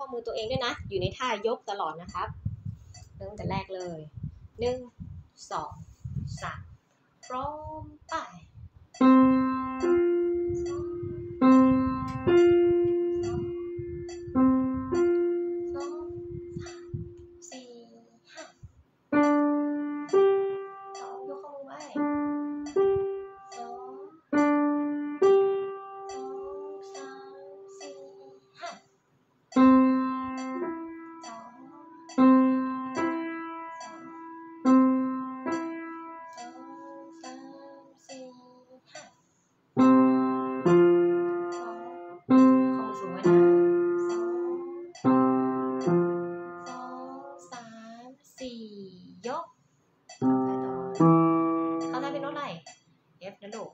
มือตัวเองด้วยนะอยู่ในท่ายกตลอดนะครับเริ่มแต่แรกเลย1 2 3พร้อมไปยกไปต่อข้างหน้าเป็นโน้ตอะไร F นะลูก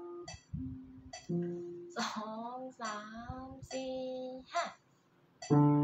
2 3 4 5